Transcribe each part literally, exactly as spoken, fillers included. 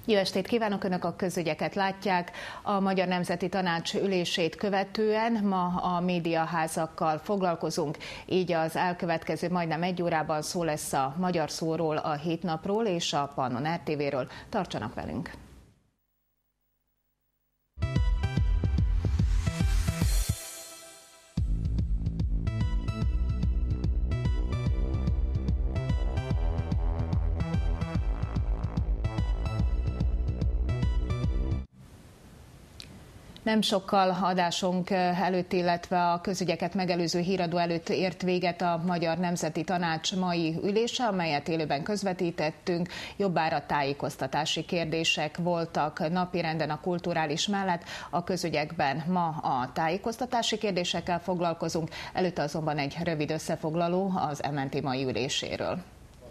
Jó estét kívánok! Önök a közügyeket látják. A Magyar Nemzeti Tanács ülését követően ma a médiaházakkal foglalkozunk, így az elkövetkező majdnem egy órában szó lesz a Magyar Szóról, a Hét Napról és a Pannon er té véről. Tartsanak velünk! Nem sokkal adásunk előtt, illetve a közügyeket megelőző híradó előtt ért véget a Magyar Nemzeti Tanács mai ülése, amelyet élőben közvetítettünk. Jobbára tájékoztatási kérdések voltak napirenden a kulturális mellett. A közügyekben ma a tájékoztatási kérdésekkel foglalkozunk, előtte azonban egy rövid összefoglaló az em en té mai üléséről.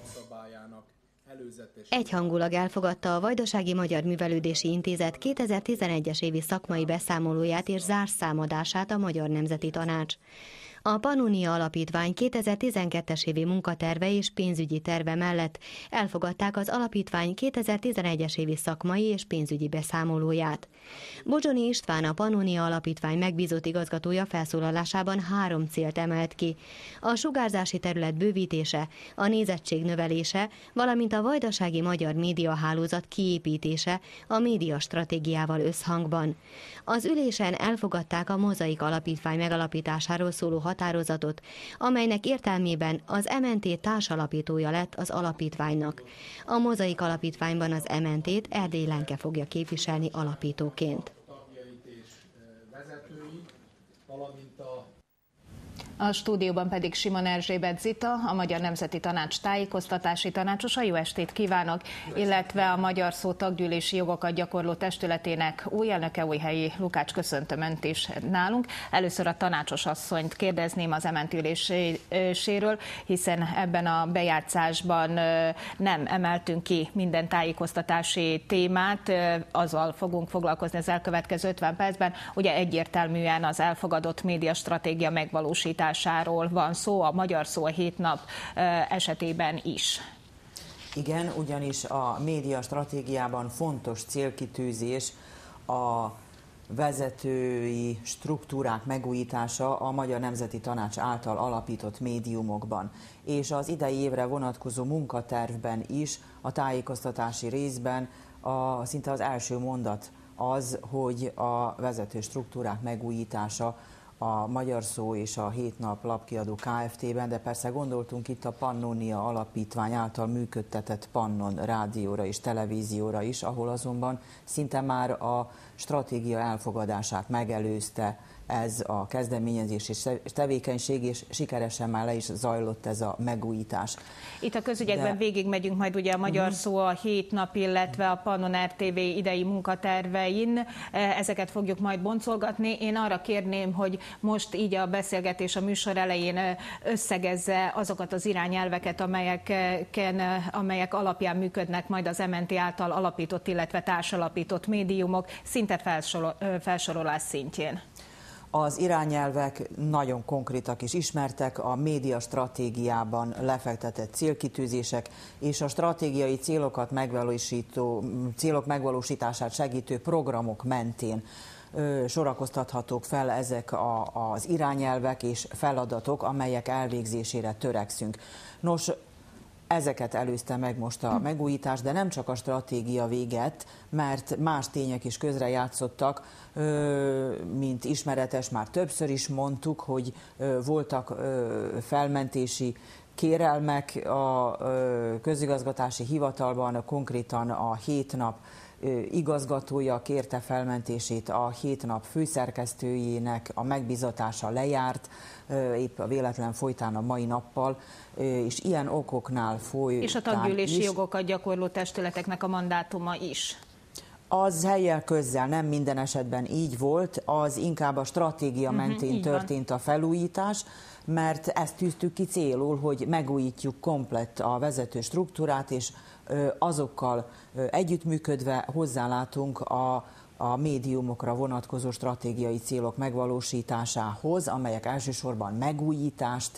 Egyhangulag elfogadta a Vajdasági Magyar Művelődési Intézet kétezer-tizenegyes évi szakmai beszámolóját és zárszámadását a Magyar Nemzeti Tanács. A Pannonia Alapítvány kétezer-tizenkettes évi munkaterve és pénzügyi terve mellett elfogadták az alapítvány kétezer-tizenegyes évi szakmai és pénzügyi beszámolóját. Bodzsoni István, a Pannonia Alapítvány megbízott igazgatója felszólalásában három célt emelt ki: a sugárzási terület bővítése, a nézettség növelése, valamint a vajdasági magyar médiahálózat kiépítése a médiastratégiával összhangban. Az ülésen elfogadták a Mozaik Alapítvány megalapításáról szóló határozatot, amelynek értelmében az em en té társalapítója lett az alapítványnak. A Mozaik Alapítványban az em en té-t Erdély Lenke fogja képviselni alapítóként. A stúdióban pedig Simon Erzsébet Zita, a Magyar Nemzeti Tanács tájékoztatási tanácsosa. Jó estét kívánok! Illetve a Magyar Szó taggyűlési jogokat gyakorló testületének új elnöke, Újhelyi Lukács, köszöntöm Önt is nálunk. Először a tanácsos asszonyt kérdezném az em en té üléséről, hiszen ebben a bejátszásban nem emeltünk ki minden tájékoztatási témát, azzal fogunk foglalkozni az elkövetkező ötven percben. Ugye egyértelműen az elfogadott médiastratégia megvalósításáról van szó, a Magyar Szó a Hét Nap esetében is. Igen, ugyanis a média stratégiában fontos célkitűzés a vezetői struktúrák megújítása a Magyar Nemzeti Tanács által alapított médiumokban. És az idei évre vonatkozó munkatervben is, a tájékoztatási részben a, szinte az első mondat az, hogy a vezető struktúrák megújítása a Magyar Szó és a Hét Nap lapkiadó Kft-ben, de persze gondoltunk itt a Pannonia Alapítvány által működtetett Pannon rádióra és televízióra is, ahol azonban szinte már a stratégia elfogadását megelőzte ez a kezdeményezés és tevékenység, és sikeresen már le is zajlott ez a megújítás. Itt a közügyekben De... végigmegyünk majd ugye a Magyar uh-huh. Szó a Hét Nap, illetve a Pannon er té vé idei munkatervein. Ezeket fogjuk majd boncolgatni. Én arra kérném, hogy most így a beszélgetés a műsor elején összegezze azokat az irányelveket, amelyeken, amelyek alapján működnek majd az em en té által alapított, illetve társalapított médiumok, szinte felsorolás szintjén. Az irányelvek nagyon konkrétak és ismertek, a média stratégiában lefektetett célkitűzések és a stratégiai célokat megvalósító, célok megvalósítását segítő programok mentén ö, sorakoztathatók fel ezek a, az irányelvek és feladatok, amelyek elvégzésére törekszünk. Nos, ezeket előzte meg most a megújítás, de nem csak a stratégia véget, mert más tények is közrejátszottak, mint ismeretes, már többször is mondtuk, hogy voltak felmentési kérelmek a közigazgatási hivatalban, konkrétan a Hét Nap igazgatója kérte felmentését, a Hét Nap főszerkesztőjének a megbízatása lejárt, épp a véletlen folytán a mai nappal, és ilyen okoknál folytán És a taggyűlési jogokat gyakorló testületeknek a mandátuma is. Az helyjel közzel nem minden esetben így volt, az inkább a stratégia mentén uh-huh, történt a felújítás, mert ezt tűztük ki célul, hogy megújítjuk komplett a vezető struktúrát, és azokkal együttműködve hozzálátunk a, a médiumokra vonatkozó stratégiai célok megvalósításához, amelyek elsősorban megújítást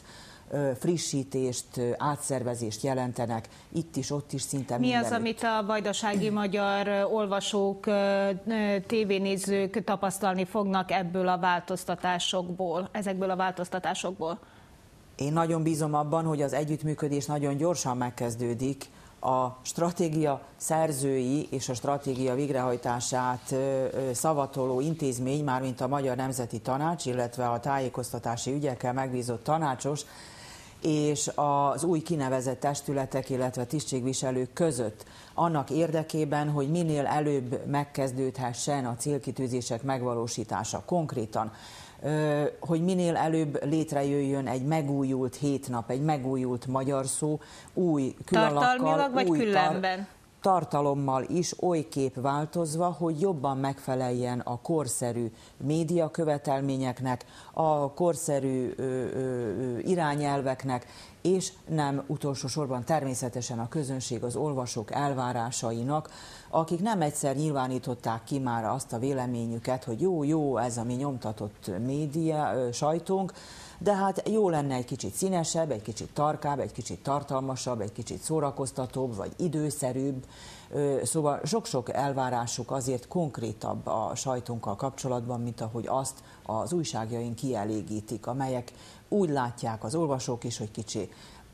frissítést, átszervezést jelentenek, itt is, ott is szinte Mi mindenütt. az, amit a vajdasági magyar olvasók, tévénézők tapasztalni fognak ebből a változtatásokból, ezekből a változtatásokból? Én nagyon bízom abban, hogy az együttműködés nagyon gyorsan megkezdődik. A stratégia szerzői és a stratégia végrehajtását szavatoló intézmény, mármint a Magyar Nemzeti Tanács, illetve a tájékoztatási ügyekkel megbízott tanácsos, és az új kinevezett testületek, illetve tisztségviselők között annak érdekében, hogy minél előbb megkezdődhessen a célkitűzések megvalósítása. Konkrétan, hogy minél előbb létrejöjjön egy megújult hétnap, egy megújult magyar szó, új külalakkal, tartalmilag vagy új különben? Tar- tartalommal is oly kép változva, hogy jobban megfeleljen a korszerű média követelményeknek, a korszerű ö, ö, irányelveknek, és nem utolsó sorban természetesen a közönség, az olvasók elvárásainak, akik nem egyszer nyilvánították ki már azt a véleményüket, hogy jó, jó, ez a mi nyomtatott média, sajtónk, de hát jó lenne egy kicsit színesebb, egy kicsit tarkább, egy kicsit tartalmasabb, egy kicsit szórakoztatóbb, vagy időszerűbb. Szóval sok-sok elvárásuk azért konkrétabb a sajtónkkal kapcsolatban, mint ahogy azt az újságjaink kielégítik, amelyek úgy látják az olvasók is, hogy kicsi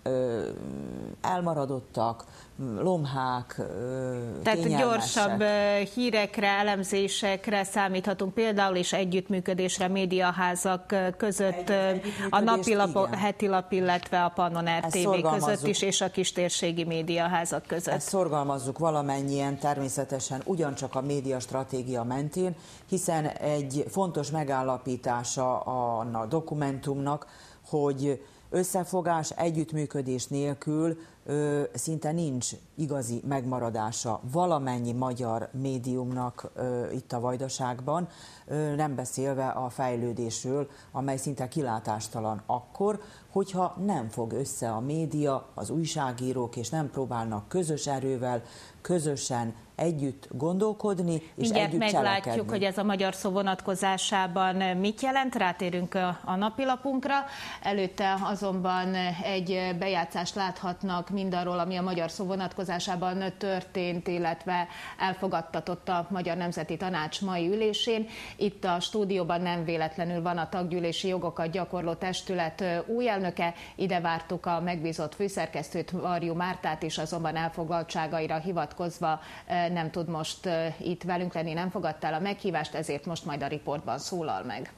elmaradottak, lomhák, Tehát kényelmesek. gyorsabb hírekre, elemzésekre számíthatunk például, és együttműködésre médiaházak között, a napilap, a heti lap, illetve a Pannon er té vé között is, és a kistérségi médiaházak között. Ezt szorgalmazzuk valamennyien, természetesen ugyancsak a média stratégia mentén, hiszen egy fontos megállapítása a dokumentumnak, hogy összefogás, együttműködés nélkül ö, szinte nincs igazi megmaradása valamennyi magyar médiumnak ö, itt a Vajdaságban, ö, nem beszélve a fejlődésről, amely szinte kilátástalan akkor, hogyha nem fog össze a média, az újságírók, és nem próbálnak közös erővel, közösen együtt gondolkodni, és mindjárt együtt meglátjuk, cselekedni. hogy ez a magyar szó vonatkozásában mit jelent, rátérünk a, a napilapunkra. Előtte azonban egy bejátszást láthatnak mindarról, ami a magyar szó vonatkozásában történt, illetve elfogadtatott a Magyar Nemzeti Tanács mai ülésén. Itt a stúdióban nem véletlenül van a taggyűlési jogokat gyakorló testület új elnöke. Ide vártuk a megbízott főszerkesztőt, Varjú Mártát is, azonban elfoglaltságaira hivatkozva nem tud most itt velünk lenni, nem fogadta el a meghívást, ezért most majd a riportban szólal meg.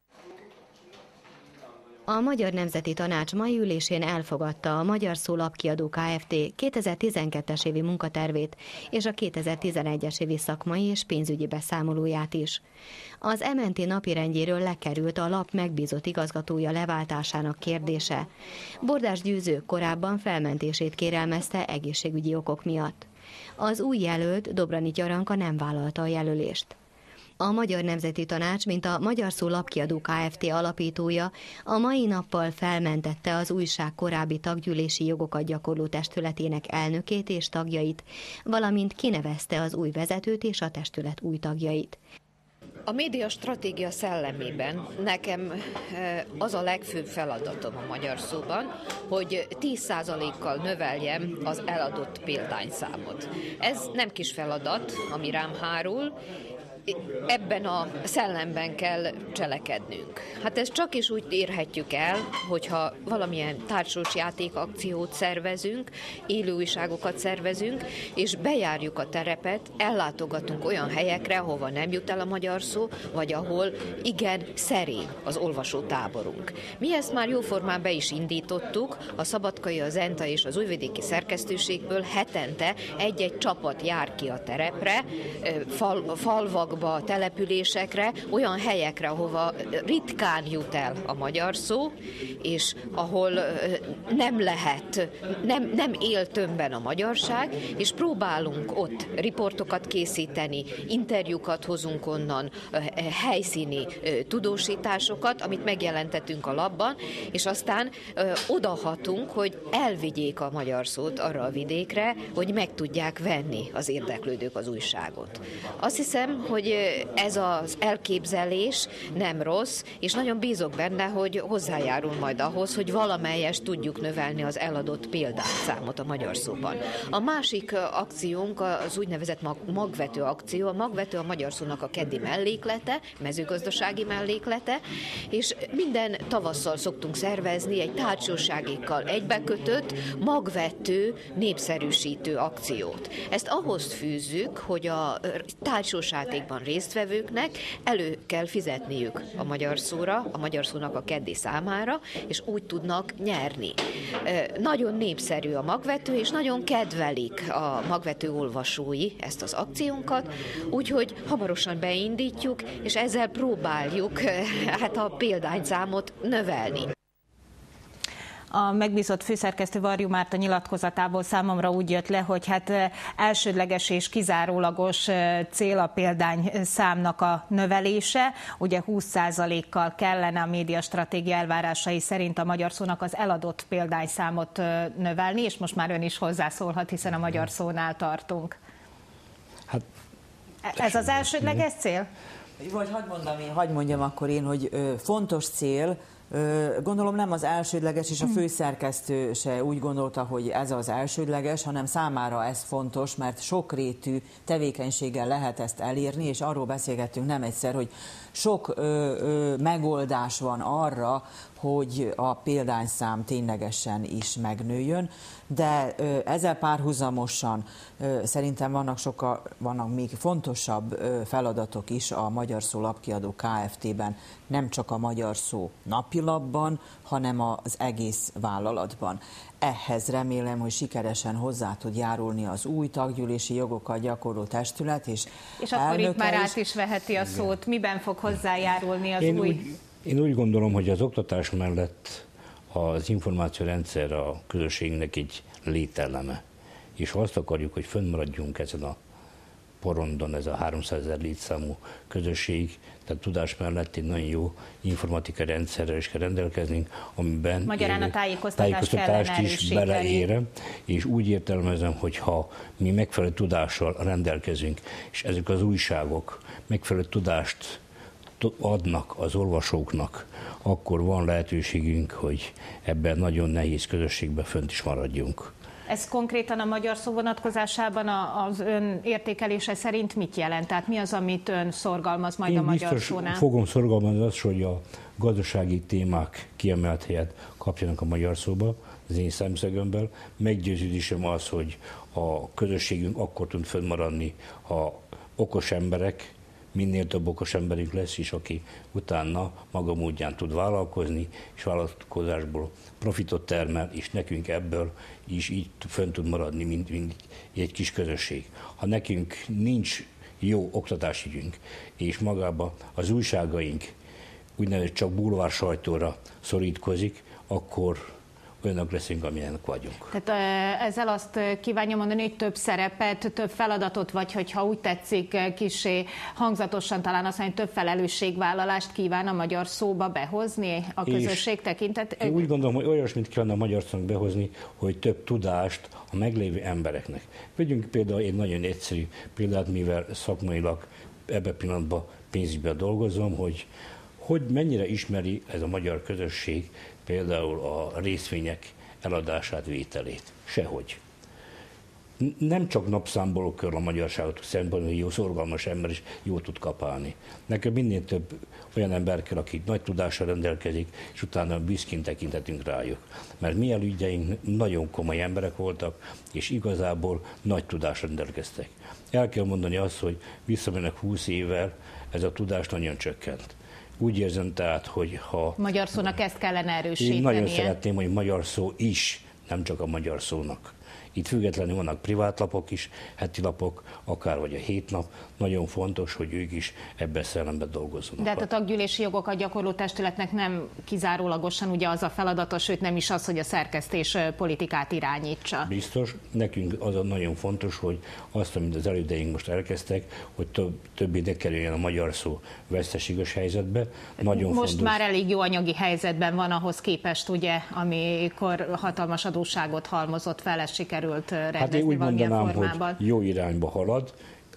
A Magyar Nemzeti Tanács mai ülésén elfogadta a Magyar Szó Lapkiadó Kft. kétezer-tizenkettes évi munkatervét és a kétezer-tizenegyes évi szakmai és pénzügyi beszámolóját is. Az em en té napirendjéről lekerült a lap megbízott igazgatója leváltásának kérdése. Bordás Győző korábban felmentését kérelmezte egészségügyi okok miatt. Az új jelölt, Dobranics Aranka nem vállalta a jelölést. A Magyar Nemzeti Tanács, mint a Magyar Szó Lapkiadó Kft. Alapítója a mai nappal felmentette az újság korábbi taggyűlési jogokat gyakorló testületének elnökét és tagjait, valamint kinevezte az új vezetőt és a testület új tagjait. A média stratégia szellemében nekem az a legfőbb feladatom a Magyar Szóban, hogy tíz százalékkal növeljem az eladott példányszámot. Ez nem kis feladat, ami rám hárul, ebben a szellemben kell cselekednünk. Hát ezt csak is úgy érhetjük el, hogyha valamilyen társas játékakciót szervezünk, élő újságokat szervezünk, és bejárjuk a terepet, ellátogatunk olyan helyekre, hova nem jut el a magyar szó, vagy ahol igen szerény az olvasótáborunk. Mi ezt már jóformán be is indítottuk, a Szabadkai, a Zenta és az Újvidéki szerkesztőségből hetente egy-egy csapat jár ki a terepre, fal, falvak, településekre, olyan helyekre, ahova ritkán jut el a magyar szó, és ahol nem lehet, nem, nem él tömbben a magyarság, és próbálunk ott riportokat készíteni, interjúkat hozunk onnan, helyszíni tudósításokat, amit megjelentettünk a labban, és aztán odahatunk, hogy elvigyék a magyar szót arra a vidékre, hogy meg tudják venni az érdeklődők az újságot. Azt hiszem, hogy hogy ez az elképzelés nem rossz, és nagyon bízok benne, hogy hozzájárul majd ahhoz, hogy valamelyest tudjuk növelni az eladott példányszámot a magyar szóban. A másik akciónk az úgynevezett mag- magvető akció. A magvető a magyar szónak a keddi melléklete, mezőgazdasági melléklete, és minden tavasszal szoktunk szervezni egy társaságékkal egybekötött magvető népszerűsítő akciót. Ezt ahhoz fűzzük, hogy a társaságban résztvevőknek elő kell fizetniük a magyar szóra, a magyar szónak a keddi számára, és úgy tudnak nyerni. Nagyon népszerű a magvető, és nagyon kedvelik a magvető olvasói ezt az akciónkat, úgyhogy hamarosan beindítjuk, és ezzel próbáljuk hát a példányszámot növelni. A megbízott főszerkesztő Varjú Márta nyilatkozatából számomra úgy jött le, hogy hát elsődleges és kizárólagos cél a példányszámnak a növelése. Ugye húsz százalékkal kellene a médiastratégia elvárásai szerint a magyar szónak az eladott példányszámot növelni, és most már ön is hozzászólhat, hiszen a magyar szónál tartunk. Hát, Ez az elsődleges cél? Vagy hagyd mondjam, én, hagyd mondjam akkor én, hogy fontos cél. Gondolom nem az elsődleges, és a főszerkesztő se úgy gondolta, hogy ez az elsődleges, hanem számára ez fontos, mert sokrétű tevékenységgel lehet ezt elérni, és arról beszélgettünk nem egyszer, hogy sok ö, ö, megoldás van arra, hogy a példányszám ténylegesen is megnőjön, de ö, ezzel párhuzamosan ö, szerintem vannak, sokkal, vannak még fontosabb ö, feladatok is a Magyar Szó Lapkiadó Kft-ben, nem csak a Magyar Szó napilapban, hanem az egész vállalatban. Ehhez remélem, hogy sikeresen hozzá tud járulni az új taggyűlési jogokat gyakorló testület, és És akkor itt már át is veheti a szót. Miben fog hozzájárulni az én új? Úgy, én úgy gondolom, hogy az oktatás mellett az információrendszer a közösségnek egy lételeme. És ha azt akarjuk, hogy fönnmaradjunk ezen a porondon, ez a háromszázezer létszámú közösség, tehát tudás mellett egy nagyon jó informatikai rendszerrel is kell rendelkeznünk, amiben Magyarán a tájékoztatást, tájékoztatást is beleérem, és úgy értelmezem, hogy ha mi megfelelő tudással rendelkezünk, és ezek az újságok megfelelő tudást adnak az olvasóknak, akkor van lehetőségünk, hogy ebben nagyon nehéz közösségben fönt is maradjunk. Ez konkrétan a magyar szó vonatkozásában az ön értékelése szerint mit jelent? Tehát mi az, amit ön szorgalmaz majd Én a magyar biztos szónál? fogom szorgalmazni azt, hogy a gazdasági témák kiemelt helyet kapjanak a magyar szóba, az én szemszögömből. Meggyőződésem az, hogy a közösségünk akkor tud fönnmaradni, ha okos emberek, minél több okos emberünk lesz is, aki utána maga módján tud vállalkozni, és vállalkozásból profitot termel, és nekünk ebből is így fönn tud maradni, mint, mint egy kis közösség. Ha nekünk nincs jó oktatásügyünk, és magába az újságaink úgynevezett csak bulvár sajtóra szorítkozik, akkor olyanok leszünk, amilyenek vagyunk. Tehát ezzel azt kívánja mondani, hogy több szerepet, több feladatot, vagy hogyha úgy tetszik, kissé hangzatosan talán azt mondja, hogy több felelősségvállalást kíván a magyar szóba behozni a közösség tekintetében? Én úgy gondolom, hogy olyasmit kellene a magyar szónak behozni, hogy több tudást a meglévő embereknek. Vegyünk például egy nagyon egyszerű példát, mivel szakmailag ebben pillanatban pénzügyben dolgozom, hogy hogy mennyire ismeri ez a magyar közösség például a részvények eladását, vételét. Sehogy. Nem csak napszámból kell a magyarságot szempontból, hogy jó szorgalmas ember is jól tud kapálni. Nekem minél több olyan ember kell, aki nagy tudással rendelkezik, és utána büszkén tekintetünk rájuk. Mert mi elügyeink nagyon komoly emberek voltak, és igazából nagy tudással rendelkeztek. El kell mondani azt, hogy visszamennek húsz évvel, ez a tudás nagyon csökkent. Úgy érzem tehát, hogy ha... Magyar szónak ezt kellene erősítenie. Én nagyon szeretném, hogy magyar szó is, nem csak a magyar szónak. Itt függetlenül vannak privátlapok is, heti lapok, akár vagy a hétnap. Nagyon fontos, hogy ők is ebben szellemben dolgozzanak. De hát a taggyűlési jogokat gyakorló testületnek nem kizárólagosan ugye az a feladata, sőt nem is az, hogy a szerkesztés politikát irányítsa. Biztos. Nekünk az a nagyon fontos, hogy azt, amit az elődeink most elkezdtek, hogy több, többé ne kerüljön a magyar szó veszteséges helyzetbe. Nagyon most fontos. már elég jó anyagi helyzetben van ahhoz képest, ugye, amikor hatalmas adósságot halmozott fel, ez sikerült rendezni Hát én úgy valamilyen mondanám, formában. hogy jó irányba halad.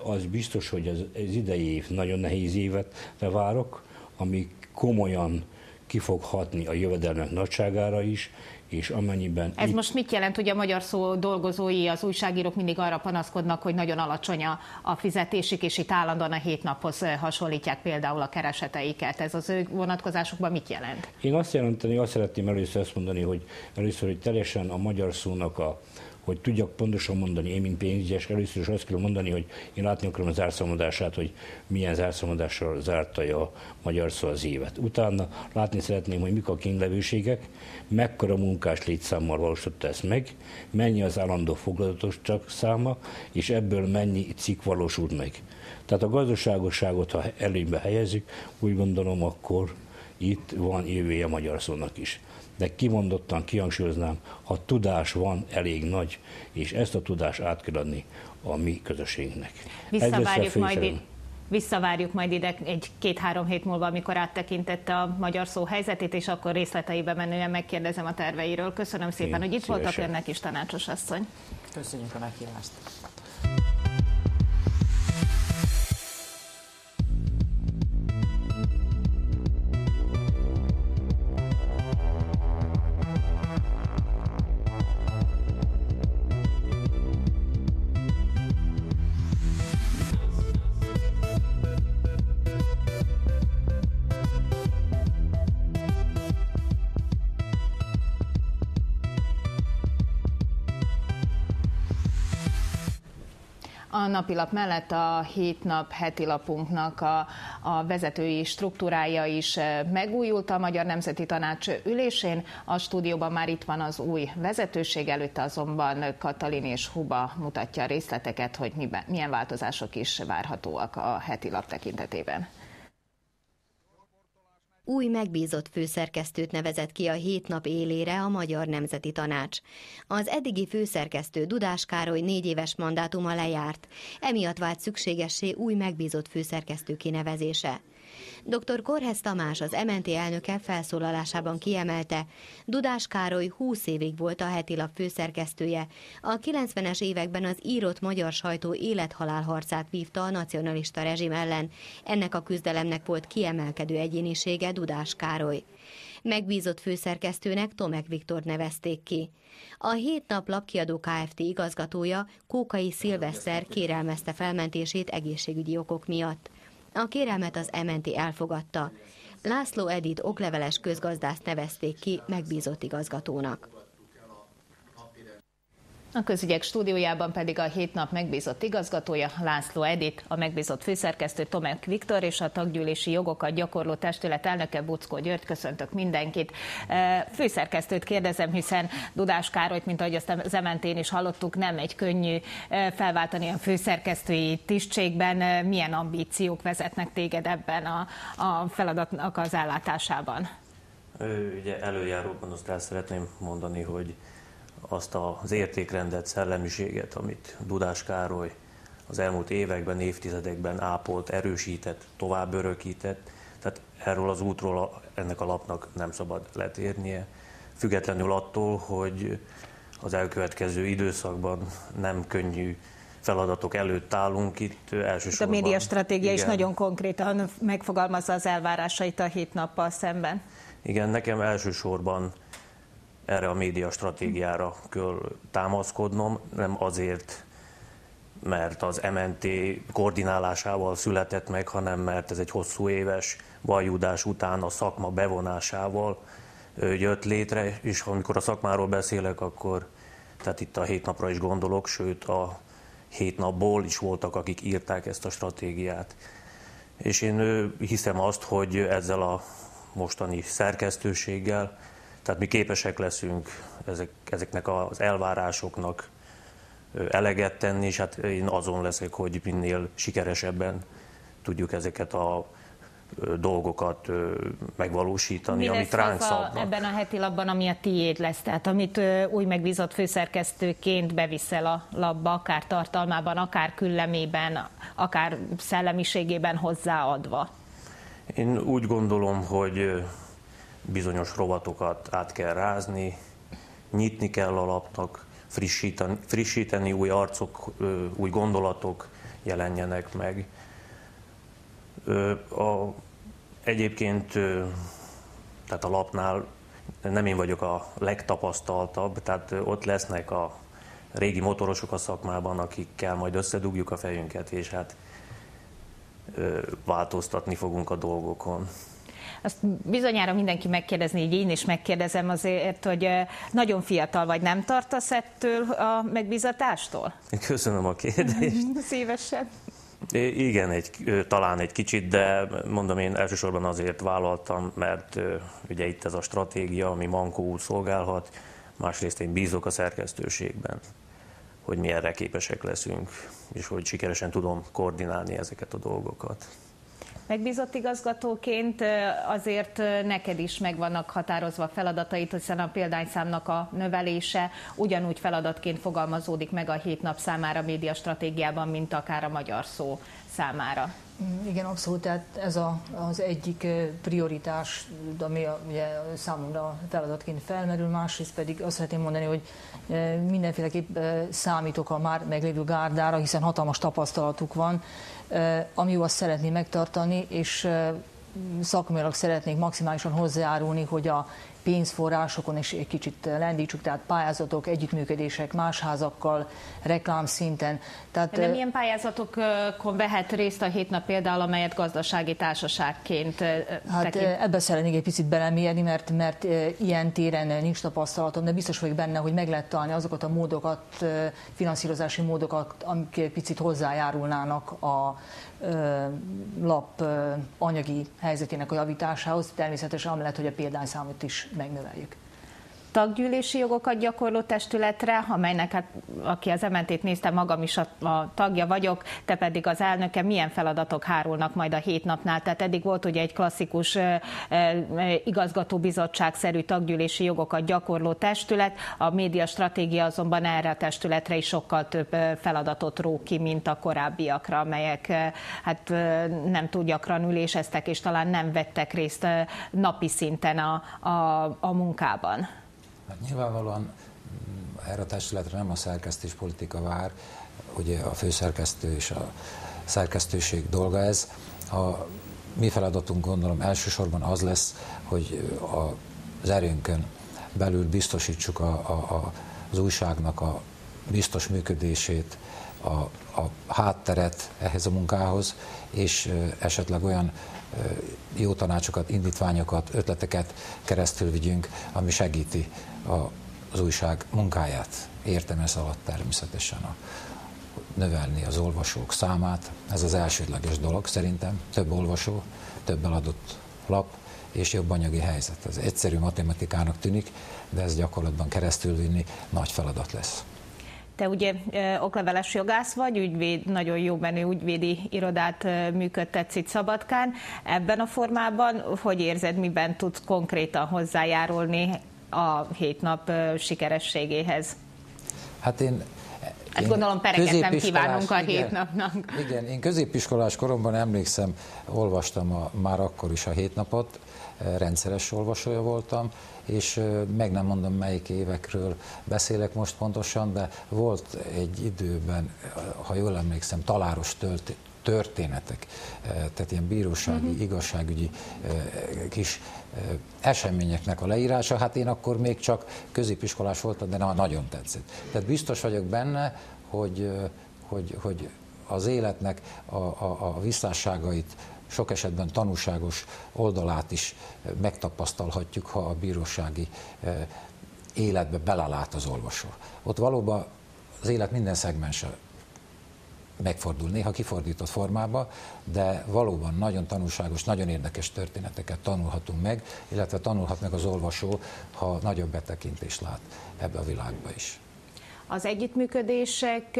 az biztos, hogy az, az idei év nagyon nehéz évet várok, ami komolyan ki fog hatni a jövedelmek nagyságára is, és amennyiben... Ez itt... most mit jelent, hogy a magyar szó dolgozói, az újságírók mindig arra panaszkodnak, hogy nagyon alacsony a, a fizetésük, és itt állandóan a hét naphoz hasonlítják például a kereseteiket. Ez az ő vonatkozásukban mit jelent? Én azt jelenteni, azt szeretném először azt mondani, hogy először, hogy teljesen a magyar szónak a hogy tudjak pontosan mondani, én mint pénzügyes, először is azt kell mondani, hogy én látni akarom a zárszámadását, hogy milyen zárszámadással zárta a magyar szó az évet. Utána látni szeretném, hogy mik a kínlevőségek, mekkora munkás létszámmal valósította ezt meg, mennyi az állandó foglalatosság száma, és ebből mennyi cikk valósult meg. Tehát a gazdaságosságot, ha előnybe helyezzük, úgy gondolom, akkor itt van jövője a magyar szónak is. De kimondottan kihangsúlyoznám, ha tudás van elég nagy, és ezt a tudást át kell adni a mi közösségünknek. Visszavárjuk majd, visszavárjuk majd ide egy két-három hét múlva, amikor áttekintette a magyar szó helyzetét, és akkor részleteibe menően megkérdezem a terveiről. Köszönöm szépen, Én hogy itt szívesen. voltak, önnek is, tanácsos asszony. Köszönjük a meghívást. A napilap mellett a hétnap heti lapunknak a, a vezetői struktúrája is megújult a Magyar Nemzeti Tanács ülésén. A stúdióban már itt van az új vezetőség, előtte azonban Katalin és Huba mutatja a részleteket, hogy miben, milyen változások is várhatóak a heti lap tekintetében. Új megbízott főszerkesztőt nevezett ki a hét nap élére a Magyar Nemzeti Tanács. Az eddigi főszerkesztő Dudás Károly négy éves mandátuma lejárt, emiatt vált szükségessé új megbízott főszerkesztő kinevezése. doktor Korhez Tamás, az em en té elnöke felszólalásában kiemelte, Dudás Károly húsz évig volt a hetilap főszerkesztője, a kilencvenes években az írott magyar sajtó élethalál harcát vívta a nacionalista rezsim ellen, ennek a küzdelemnek volt kiemelkedő egyénisége Dudás Károly. Megbízott főszerkesztőnek Tomek Viktort nevezték ki. A Hét Nap lapkiadó Kft. Igazgatója, Kókai Szilveszter kérelmezte felmentését egészségügyi okok miatt. A kérelmet az em en té elfogadta. László Edit okleveles közgazdászt nevezték ki megbízott igazgatónak. A közügyek stúdiójában pedig a hét nap megbízott igazgatója László Edit, a megbízott főszerkesztő Tomek Viktor és a taggyűlési jogokat gyakorló testület elnöke Buczkó György. Köszöntök mindenkit. Főszerkesztőt kérdezem, hiszen Dudás Károlyt, mint ahogy azt az em en té-n is hallottuk, nem egy könnyű felváltani a főszerkesztői tisztségben. Milyen ambíciók vezetnek téged ebben a, a feladatnak az ellátásában? Ugye előjáróban azt el szeretném mondani, hogy azt az értékrendet, szellemiséget, amit Dudás Károly az elmúlt években, évtizedekben ápolt, erősített, tovább örökített, tehát erről az útról ennek a lapnak nem szabad letérnie, függetlenül attól, hogy az elkövetkező időszakban nem könnyű feladatok előtt állunk itt elsősorban. A médiastratégia is nagyon konkrétan megfogalmazza az elvárásait a hét nappal szemben. Igen, nekem elsősorban erre a média stratégiára kell támaszkodnom, nem azért, mert az em en té koordinálásával született meg, hanem mert ez egy hosszú éves vajudás után a szakma bevonásával jött létre, és amikor a szakmáról beszélek, akkor tehát itt a hét napra is gondolok, sőt a hét napból is voltak, akik írták ezt a stratégiát. És én hiszem azt, hogy ezzel a mostani szerkesztőséggel, tehát mi képesek leszünk ezek, ezeknek az elvárásoknak eleget tenni, és hát én azon leszek, hogy minél sikeresebben tudjuk ezeket a dolgokat megvalósítani, Mi amit ránk szabnak. Ebben a heti lapban, ami a tiéd lesz, tehát amit új megbízott főszerkesztőként beviszel a lapba, akár tartalmában, akár küllemében, akár szellemiségében hozzáadva? Én úgy gondolom, hogy bizonyos rovatokat át kell rázni, nyitni kell a lapnak, frissíteni, frissíteni új arcok, új gondolatok jelenjenek meg. A, egyébként tehát a lapnál nem én vagyok a legtapasztaltabb, tehát ott lesznek a régi motorosok a szakmában, akikkel majd összedugjuk a fejünket, és hát változtatni fogunk a dolgokon. Azt bizonyára mindenki megkérdezni, így én is megkérdezem azért, hogy nagyon fiatal vagy, nem tartasz ettől a megbízatástól? Köszönöm a kérdést. Szívesen. Igen, egy, talán egy kicsit, de mondom, én elsősorban azért vállaltam, mert ugye itt ez a stratégia, ami mankóul szolgálhat, másrészt én bízok a szerkesztőségben, hogy mi erre képesek leszünk, és hogy sikeresen tudom koordinálni ezeket a dolgokat. Megbízott igazgatóként azért neked is meg vannak határozva feladatait, hiszen a példányszámnak a növelése ugyanúgy feladatként fogalmazódik meg a hét nap számára médiastratégiában, mint akár a Magyar Szó számára. Igen, abszolút, tehát ez a, az egyik prioritás, ami ugye számomra feladatként felmerül, másrészt pedig azt szeretném mondani, hogy mindenféleképp számítok a már meglévő gárdára, hiszen hatalmas tapasztalatuk van, ami azt szeretném megtartani, és szakmailag szeretnék maximálisan hozzájárulni, hogy a pénzforrásokon is egy kicsit lendítsük, tehát pályázatok, együttműködések más házakkal, reklámszinten. Tehát, de milyen pályázatokon vehet részt a hét nap például, amelyet gazdasági társaságként hát tekint? Ebbe szeretnék egy picit belemérni, mert, mert ilyen téren nincs tapasztalatom, de biztos vagyok benne, hogy meg lehet találni azokat a módokat, finanszírozási módokat, amik picit hozzájárulnának a lap anyagi helyzetének a javításához, természetesen amellett, hogy a példányszámot is megnöveljük. Taggyűlési jogokat gyakorló testületre, amelynek, hát, aki az em en té-t nézte, magam is a, a tagja vagyok, te pedig az elnöke, milyen feladatok hárulnak majd a hét napnál? Tehát eddig volt ugye egy klasszikus e, e, igazgatóbizottságszerű taggyűlési jogokat gyakorló testület, a médiastratégia azonban erre a testületre is sokkal több feladatot ró ki, mint a korábbiakra, amelyek hát nem túl gyakran üléseztek, és talán nem vettek részt napi szinten a, a, a munkában. Hát nyilvánvalóan erre a testületre nem a szerkesztéspolitika vár, ugye a főszerkesztő és a szerkesztőség dolga ez. A mi feladatunk, gondolom, elsősorban az lesz, hogy az erőnkön belül biztosítsuk a, a, az újságnak a biztos működését, a, a hátteret ehhez a munkához, és esetleg olyan jó tanácsokat, indítványokat, ötleteket keresztül vigyünk, ami segíti az újság munkáját. Értem ez alatt természetesen a növelni az olvasók számát. Ez az elsődleges dolog szerintem. Több olvasó, több eladott lap és jobb anyagi helyzet. Ez egyszerű matematikának tűnik, de ez gyakorlatban keresztülvinni nagy feladat lesz. Te ugye okleveles jogász vagy, ügyvéd, nagyon jó menő ügyvédi irodát működtetsz itt Szabadkán. Ebben a formában hogy érzed, miben tudsz konkrétan hozzájárulni a hét nap sikerességéhez? Hát én, hát én gondolom pereket nem kívánunk a hét napnak. Igen, én középiskolás koromban emlékszem, olvastam a, már akkor is a hét napot, rendszeres olvasója voltam, és meg nem mondom, melyik évekről beszélek most pontosan, de volt egy időben, ha jól emlékszem, taláros történetek, tehát ilyen bírósági, uh-huh. igazságügyi kis eseményeknek a leírása. Hát én akkor még csak középiskolás voltam, de nagyon tetszett. Tehát biztos vagyok benne, hogy, hogy, hogy az életnek a, a, a visszásságait, sok esetben tanúságos oldalát is megtapasztalhatjuk, ha a bírósági életbe belelát az olvasó. Ott valóban az élet minden szegmense megfordul, néha kifordított formába, de valóban nagyon tanúságos, nagyon érdekes történeteket tanulhatunk meg, illetve tanulhat meg az olvasó, ha nagyobb betekintést lát ebbe a világba is. Az együttműködések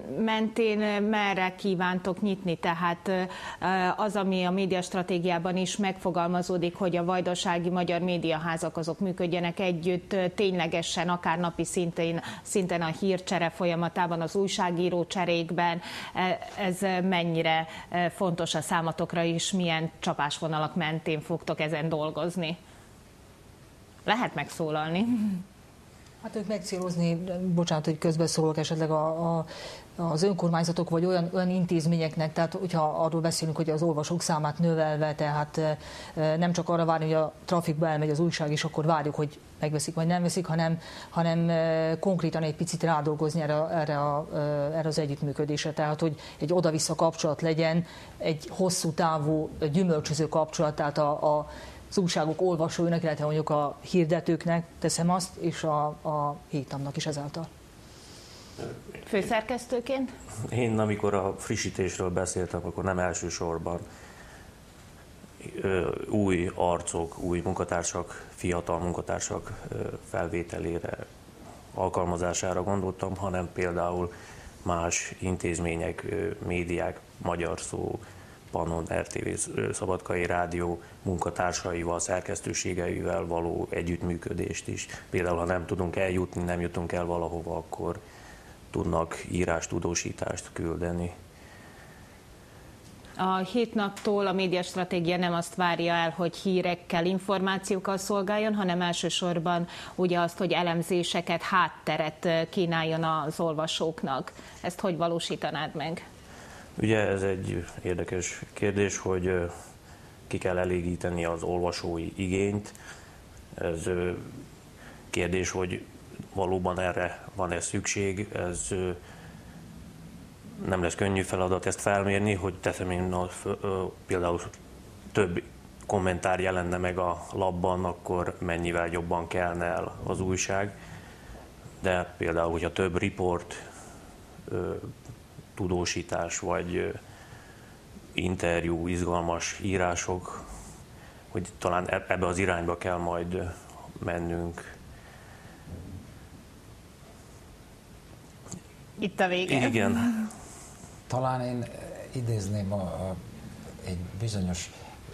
mentén merre kívántok nyitni? Tehát az, ami a médiastratégiában is megfogalmazódik, hogy a vajdasági magyar médiaházak azok működjenek együtt ténylegesen, akár napi szinten, szinten a hírcsere folyamatában, az újságíró cserékben. Ez mennyire fontos a számotokra is, milyen csapásvonalak mentén fogtok ezen dolgozni? Lehet megszólalni. Hát ők megcélozni, bocsánat, hogy közbeszólok, esetleg a, a, az önkormányzatok vagy olyan, olyan intézményeknek, tehát hogyha arról beszélünk, hogy az olvasók számát növelve, tehát nem csak arra várni, hogy a trafikba elmegy az újság, és akkor várjuk, hogy megveszik vagy nem veszik, hanem, hanem konkrétan egy picit rádolgozni erre, erre, a, erre az együttműködésre. Tehát, hogy egy oda-vissza kapcsolat legyen, egy hosszú távú gyümölcsöző kapcsolat, tehát a, a az újságok olvasóinak, illetve mondjuk a hirdetőknek teszem azt, és a, a hétnapnak is ezáltal. Főszerkesztőként? Én amikor a frissítésről beszéltem, akkor nem elsősorban ö, új arcok, új munkatársak, fiatal munkatársak ö, felvételére, alkalmazására gondoltam, hanem például más intézmények, ö, médiák, Magyar Szó, Pannon, er té vé, Szabadkai Rádió munkatársaival, szerkesztőségeivel való együttműködést is. Például, ha nem tudunk eljutni, nem jutunk el valahova, akkor tudnak írástudósítást küldeni. A hétnaptól a médiastratégia nem azt várja el, hogy hírekkel, információkkal szolgáljon, hanem elsősorban ugye azt, hogy elemzéseket, hátteret kínáljon az olvasóknak. Ezt hogy valósítanád meg? Ugye ez egy érdekes kérdés, hogy ki kell elégíteni az olvasói igényt. Ez kérdés, hogy valóban erre van-e szükség. Ez nem lesz könnyű feladat ezt felmérni, hogy teszem én a, például több kommentár jelenne meg a lapban, akkor mennyivel jobban kelne el az újság. De például, hogyha több riport, tudósítás vagy interjú, izgalmas írások, hogy talán ebbe az irányba kell majd mennünk. Itt a vége. Igen. Talán én idézném a, a, egy bizonyos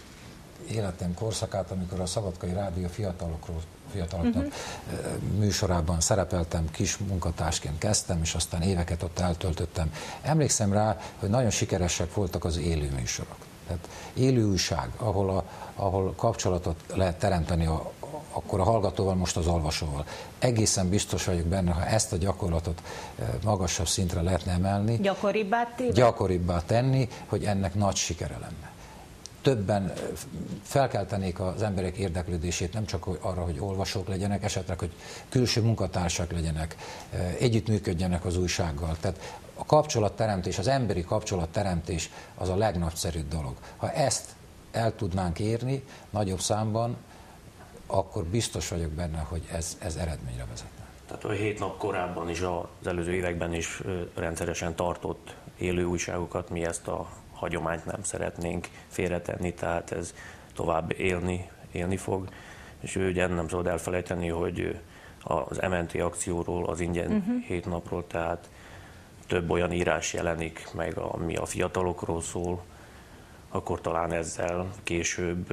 életem korszakát, amikor a Szabadkai Rádió fiatalokról, fiataloknak uh-huh. műsorában szerepeltem, kis munkatársként kezdtem, és aztán éveket ott eltöltöttem. Emlékszem rá, hogy nagyon sikeresek voltak az élő műsorok. Tehát élő újság, ahol, a, ahol kapcsolatot lehet teremteni a, akkor a hallgatóval, most az olvasóval. Egészen biztos vagyok benne, ha ezt a gyakorlatot magasabb szintre lehetne emelni, gyakoribbá, gyakoribbá tenni, hogy ennek nagy sikere lenne. Többen felkeltenék az emberek érdeklődését nem csak arra, hogy olvasók legyenek, esetleg, hogy külső munkatársak legyenek, együttműködjenek az újsággal. Tehát a kapcsolatteremtés, az emberi kapcsolatteremtés az a legnagyszerűbb dolog. Ha ezt el tudnánk érni nagyobb számban, akkor biztos vagyok benne, hogy ez, ez eredményre vezetne. Tehát a hét nap korábban is, az előző években is rendszeresen tartott élő újságokat, mi ezt a hagyományt nem szeretnénk félretenni, tehát ez tovább élni, élni fog. És ugye nem szabad elfelejteni, hogy az em en té akcióról, az ingyen uh-huh. hét napról, tehát több olyan írás jelenik meg, ami a fiatalokról szól, akkor talán ezzel később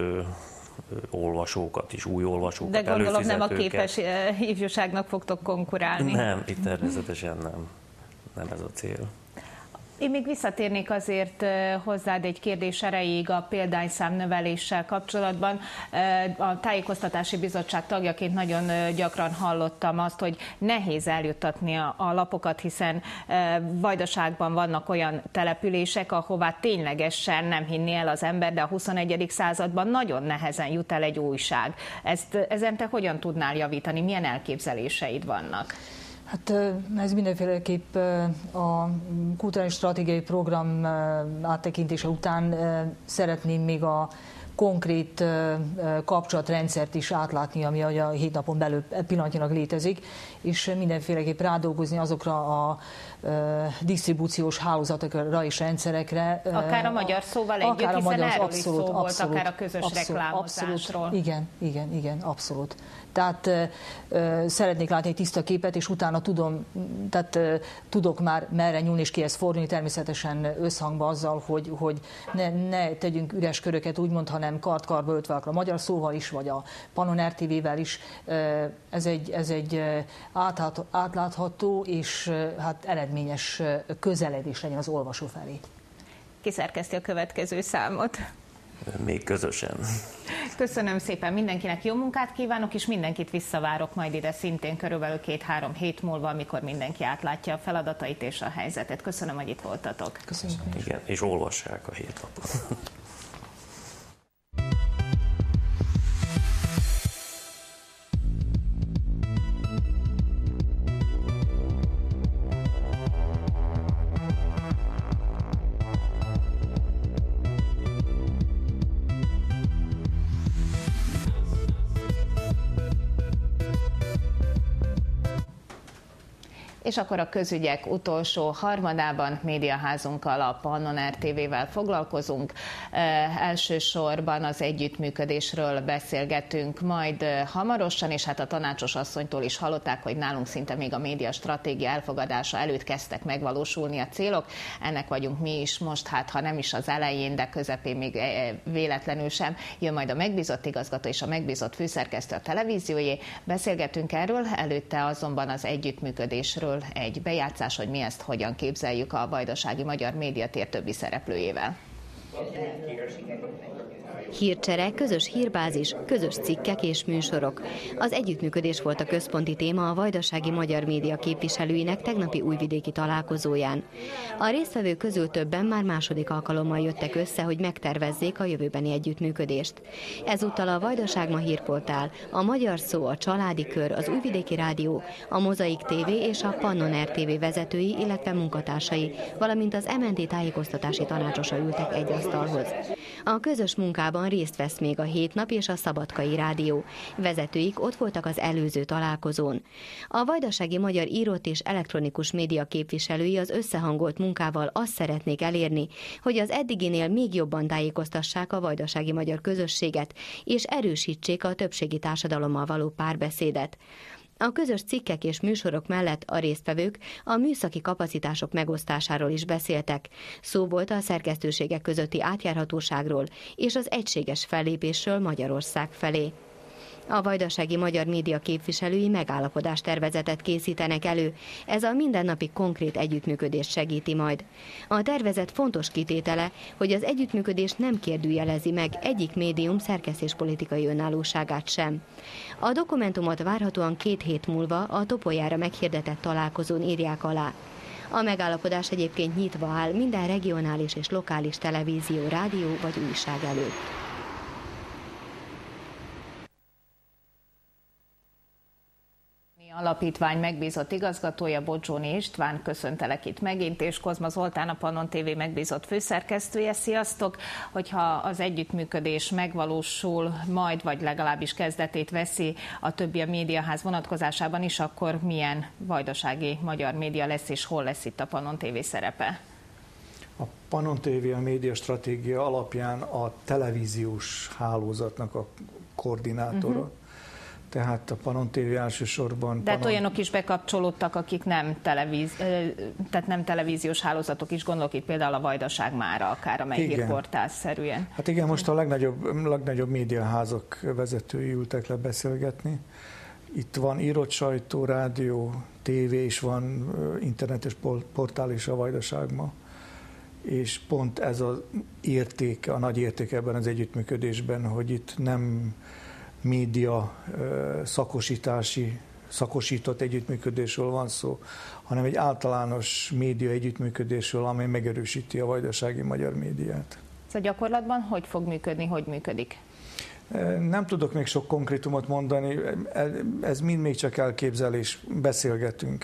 olvasókat is, új olvasókat, de gondolom nem a képes előfizetőket. ifjúságnak fogtok konkurálni. Nem, itt természetesen nem. Nem ez a cél. Én még visszatérnék azért hozzád egy kérdés erejéig a példányszám növeléssel kapcsolatban. A Tájékoztatási Bizottság tagjaként nagyon gyakran hallottam azt, hogy nehéz eljuttatni a, a lapokat, hiszen Vajdaságban vannak olyan települések, ahová ténylegesen nem hinni el az ember, de a huszonegyedik században nagyon nehezen jut el egy újság. Ezt, ezen te hogyan tudnál javítani? Milyen elképzeléseid vannak? Hát ez mindenféleképp a kulturális stratégiai program áttekintése után szeretném még a konkrét kapcsolatrendszert is átlátni, ami a hét napon belül pillanatnyilag létezik, és mindenféleképp rádolgozni azokra a disztribúciós hálózatokra és rendszerekre. Akár a Magyar Szóval együtt, hiszen magyar, erről abszolút, is szó volt, abszolút, akár a közös abszolút, reklámozásról. Abszolút, igen, igen, igen, abszolút. Tehát uh, szeretnék látni egy tiszta képet, és utána tudom, tehát uh, tudok már merre nyúlni és kihez fordulni, természetesen összhangba azzal, hogy, hogy ne, ne tegyünk üres köröket úgymond, hanem kart-karba öltve a Magyar Szóval is, vagy a Pannon er té vével is. Uh, ez egy, ez egy átlátható, átlátható és uh, hát eredményes közeledés legyen az olvasó felé. Ki szerkeszti a következő számot? még közösen. Köszönöm szépen, mindenkinek jó munkát kívánok, és mindenkit visszavárok majd ide szintén körülbelül két-három hét múlva, amikor mindenki átlátja a feladatait és a helyzetet. Köszönöm, hogy itt voltatok. Köszönöm. Igen, és olvassák a hétlapot. És akkor a közügyek utolsó harmadában médiaházunkkal, a Pannon er té vé-vel foglalkozunk. E, elsősorban az együttműködésről beszélgetünk majd hamarosan, és hát a tanácsos asszonytól is hallották, hogy nálunk szinte még a média stratégia elfogadása előtt kezdtek megvalósulni a célok. Ennek vagyunk mi is most, hát ha nem is az elején, de közepén még véletlenül sem. Jön majd a megbízott igazgató és a megbízott főszerkesztő a televíziójé. Beszélgetünk erről, előtte azonban az együttműködésről egy bejátszás, hogy mi ezt hogyan képzeljük a Vajdasági Magyar Médiatér többi szereplőjével. Hírcsere, közös hírbázis, közös cikkek és műsorok. Az együttműködés volt a központi téma a Vajdasági Magyar Média képviselőinek tegnapi újvidéki találkozóján. A résztvevők közül többen már második alkalommal jöttek össze, hogy megtervezzék a jövőbeni együttműködést. Ezúttal a Vajdaság Ma hírportál, a Magyar Szó, a Családi Kör, az Újvidéki Rádió, a Mozaik té vé és a Pannon er té vé vezetői, illetve munkatársai, valamint az em en té tájékoztatási tanácsosa ültek egy asztalhoz. A közös munkában részt vesz még a Hétnap és a Szabadkai Rádió. Vezetőik ott voltak az előző találkozón. A Vajdasági Magyar írott és elektronikus média képviselői az összehangolt munkával azt szeretnék elérni, hogy az eddiginél még jobban tájékoztassák a vajdasági magyar közösséget, és erősítsék a többségi társadalommal való párbeszédet. A közös cikkek és műsorok mellett a résztvevők a műszaki kapacitások megosztásáról is beszéltek. Szó volt a szerkesztőségek közötti átjárhatóságról és az egységes fellépésről Magyarország felé. A Vajdasági Magyar Média képviselői megállapodás tervezetet készítenek elő, ez a mindennapi konkrét együttműködést segíti majd. A tervezet fontos kitétele, hogy az együttműködés nem kérdőjelezi meg egyik médium szerkesztéspolitikai önállóságát sem. A dokumentumot várhatóan két hét múlva a Topoljára meghirdetett találkozón írják alá. A megállapodás egyébként nyitva áll minden regionális és lokális televízió, rádió vagy újság előtt. Alapítvány megbízott igazgatója, Bodzsóni István, köszöntelek itt megint, és Kozma Zoltán, a Pannon té vé megbízott főszerkesztője. Sziasztok! Hogyha az együttműködés megvalósul majd, vagy legalábbis kezdetét veszi a többi a médiaház vonatkozásában is, akkor milyen vajdasági magyar média lesz, és hol lesz itt a Pannon té vé szerepe? A Pannon té vé a média stratégia alapján a televíziós hálózatnak a koordinátora. Uh-huh. Tehát a Pannon té vé elsősorban... De hát Pannon... olyanok is bekapcsolódtak, akik nem, televíz... tehát nem televíziós hálózatok is, gondolok itt például a Vajdaság Mára, akár amely hírportál-szerűen. Hát igen, most a legnagyobb, legnagyobb médiaházak vezetői ültek le beszélgetni. Itt van írott sajtó, rádió, tévé, és van internetes portál is a Vajdaságban. És pont ez az érték, a nagy érték ebben az együttműködésben, hogy itt nem média szakosítási, szakosított együttműködésről van szó, hanem egy általános média együttműködésről, amely megerősíti a vajdasági magyar médiát. Ez a gyakorlatban hogy fog működni, hogy működik? Nem tudok még sok konkrétumot mondani, ez mind még csak elképzelés, beszélgetünk,